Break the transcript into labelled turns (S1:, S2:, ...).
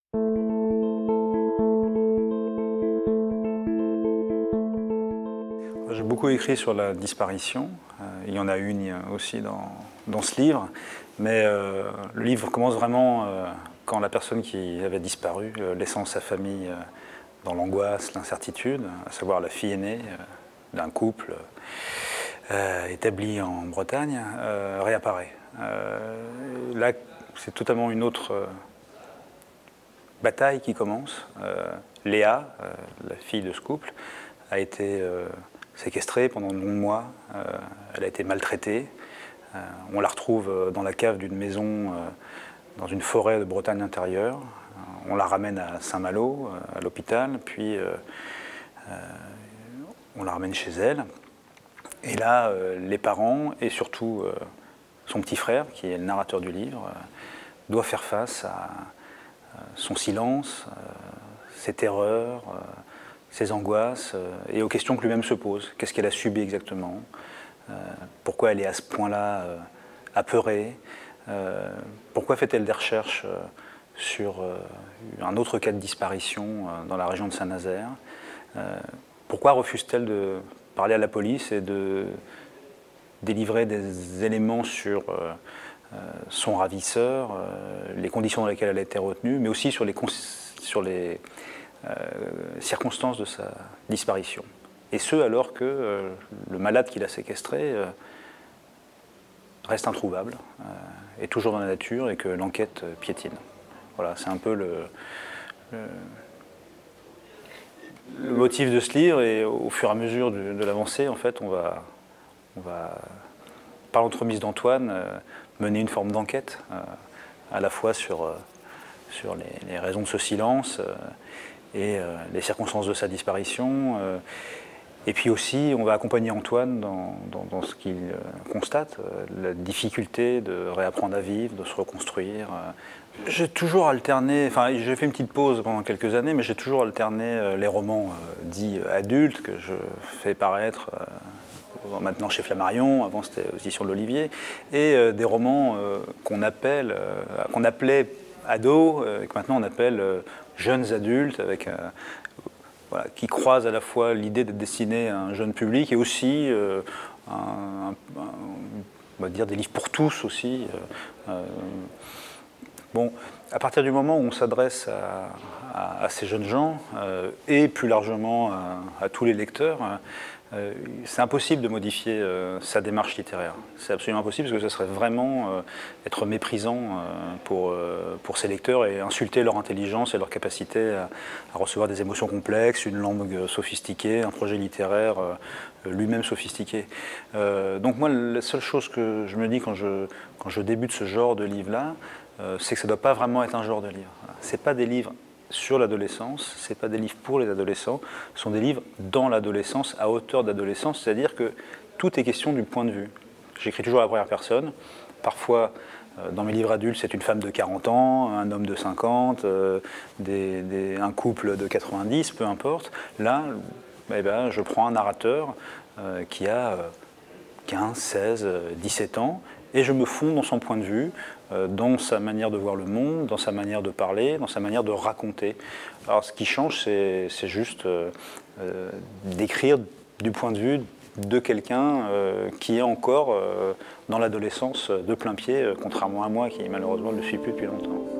S1: J'ai beaucoup écrit sur la disparition. Il y en a une aussi dans ce livre. Mais le livre commence vraiment quand la personne qui avait disparu, laissant sa famille dans l'angoisse, l'incertitude, à savoir la fille aînée d'un couple établi en Bretagne, réapparaît. Là, c'est totalement une autre bataille qui commence. Léa, la fille de ce couple, a été séquestrée pendant de longs mois. Elle a été maltraitée. On la retrouve dans la cave d'une maison dans une forêt de Bretagne intérieure. On la ramène à Saint-Malo, à l'hôpital, puis on la ramène chez elle. Et là, les parents et surtout son petit frère, qui est le narrateur du livre, doivent faire face à son silence, ses terreurs, ses angoisses et aux questions que lui-même se pose. Qu'est-ce qu'elle a subi exactement? Pourquoi elle est à ce point-là apeurée? Pourquoi fait-elle des recherches sur un autre cas de disparition dans la région de Saint-Nazaire? Pourquoi refuse-t-elle de parler à la police et de délivrer des éléments sur son ravisseur, les conditions dans lesquelles elle a été retenue, mais aussi sur les circonstances de sa disparition? Et ce, alors que le malade qui l'a séquestré reste introuvable, est toujours dans la nature et que l'enquête piétine. Voilà, c'est un peu le motif de ce livre, et au fur et à mesure de l'avancée, en fait, on va par l'entremise d'Antoine, mener une forme d'enquête, à la fois sur les raisons de ce silence et les circonstances de sa disparition. Et puis aussi, on va accompagner Antoine dans ce qu'il constate, la difficulté de réapprendre à vivre, de se reconstruire. J'ai toujours alterné, enfin j'ai fait une petite pause pendant quelques années, mais j'ai toujours alterné les romans dits adultes que je fais paraître maintenant chez Flammarion, avant c'était aux éditions de l'Olivier, et des romans qu'on appelait ados, et que maintenant on appelle jeunes adultes, avec voilà, qui croisent à la fois l'idée d'être destiné à un jeune public et aussi on va dire des livres pour tous aussi. Bon, à partir du moment où on s'adresse à ces jeunes gens et plus largement à tous les lecteurs, c'est impossible de modifier sa démarche littéraire. C'est absolument impossible, parce que ce serait vraiment être méprisant pour ces lecteurs et insulter leur intelligence et leur capacité à recevoir des émotions complexes, une langue sophistiquée, un projet littéraire lui-même sophistiqué. Donc moi, la seule chose que je me dis quand je débute ce genre de livre-là, c'est que ça ne doit pas vraiment être un genre de livre. Ce n'est pas des livres sur l'adolescence, ce n'est pas des livres pour les adolescents, ce sont des livres dans l'adolescence, à hauteur d'adolescence, c'est-à-dire que tout est question du point de vue. J'écris toujours à la première personne, parfois dans mes livres adultes c'est une femme de 40 ans, un homme de 50, un couple de 90, peu importe. Là, eh ben, je prends un narrateur qui a 15, 16, 17 ans, et je me fonds dans son point de vue, dans sa manière de voir le monde, dans sa manière de parler, dans sa manière de raconter. Alors ce qui change, c'est juste d'écrire du point de vue de quelqu'un qui est encore dans l'adolescence de plein pied, contrairement à moi qui malheureusement ne le suis plus depuis longtemps.